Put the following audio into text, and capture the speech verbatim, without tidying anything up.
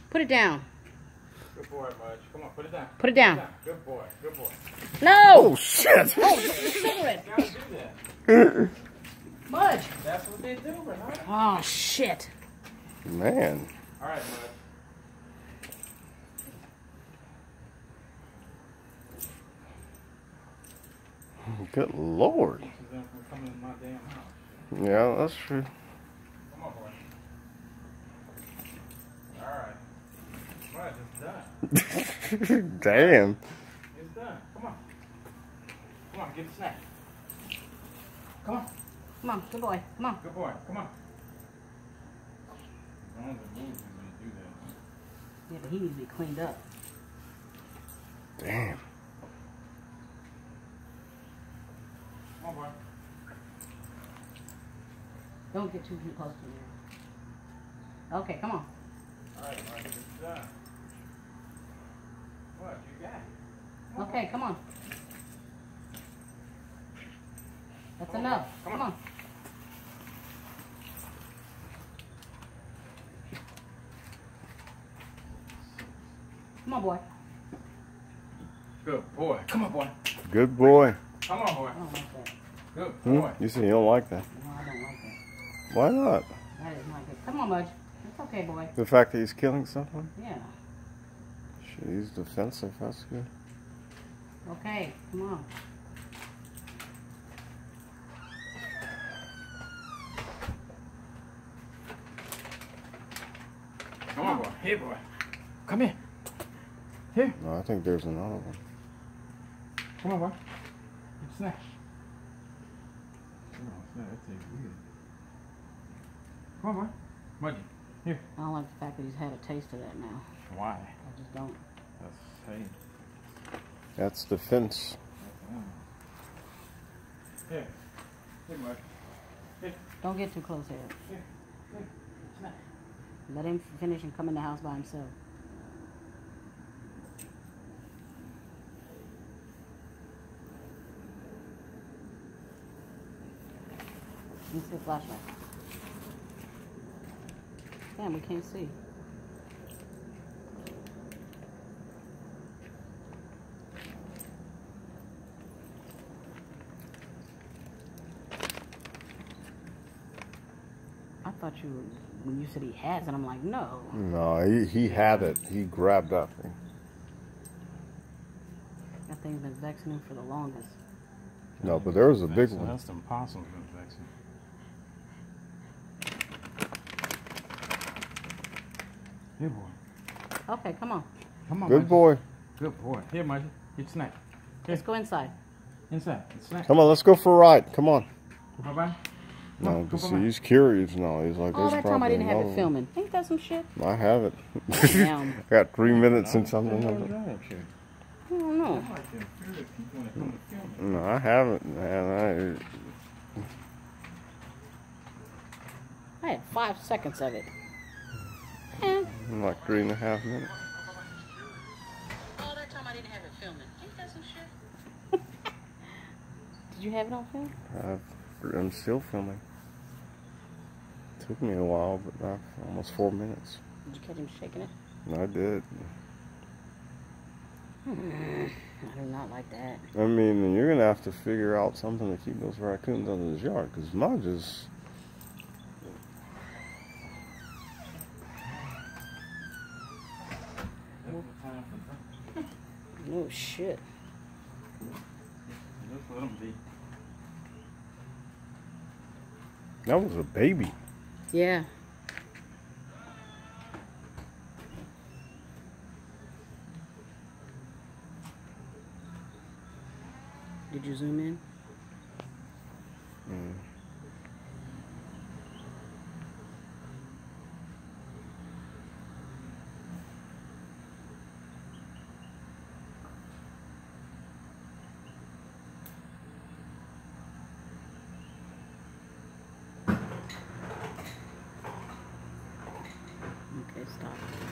Put it down. Good boy, Mudge. Come on, put it down. Put it down. Put it down. Good boy. Good boy. No! Oh, shit! Oh, cigarette. You gotta do that. Mudge. That's what they do, Bernard. Oh, shit. Man. All right, Mudge. Good Lord. This is them from coming in my damn house. Yeah, that's true. Come on, boy. All right. Mudge, it's done. Damn. It's done. Come on. Come on, get a snack. Come on. Come on, good boy. Come on. Good boy. Come on. As long as it moves, he's gonna do that. Yeah, but he needs to be cleaned up. Damn. Come on, boy. Don't get too, too close to me. Okay, come on. All right, Mudge, it's done. What? You got it. Come on, Okay, boy. come on. That's Come on, enough. come Come on. on. Come on, boy. Good boy. Come on, boy. Good boy. Come on, boy. I don't like that. Good Hmm? boy. You said you don't like that. No, I don't like that. Why not? That is not good. Come on, Mudge. It's okay, boy. The fact that he's killing someone? Yeah. Shit, he's defensive. That's good. Okay, come on. Come on, boy. Here, boy. Come here. Here. No, I think there's another one. Come on, boy. Get a snack. No, it's not. That tastes weird. Come on, boy. Mudgy. Here. I don't like the fact that he's had a taste of that now. Why? I just don't. That's hey. That's defense. Here. Here, Mudge. Here. Don't get too close here. Here. Here. Snack. Let him finish and come in the house by himself. Let me see a flashlight. Damn, we can't see. I thought you were, when you said he has it, I'm like, no. No, he, he had it. He grabbed that thing. That thing's been vexing him for the longest. No, but there was a big Vexing. one. That's some possums been vexing. Here, boy. Okay, come on. Come on, Good Mudgy. boy. Good boy. Here, Mudgy. Get a snack. Here. Let's go inside. Inside. Get a snack. Come on, let's go for a ride. Come on. Bye bye. No, because he's curious now. He's like, All there's that time I probably didn't have another it one. filming. Ain't that some shit? I have it. Damn. I got three minutes since I'm What the hell in is it. wrong with you? I don't know. I like them fearless people when it comes to filming. No, I haven't, man. I had five seconds of it. Eh. I, I'm like three and a half minutes. All that time I didn't have it filming. Ain't that some shit? Did you have it on film? I've, I'm still filming. Took me a while, but not almost four minutes. Did you catch him shaking it? I did. I do not like that. I mean, you're gonna have to figure out something to keep those raccoons out of his yard, because Mudge is. No shit. Just let them be. That was a baby. Yeah. Did you zoom in? Mm. Okay, stop.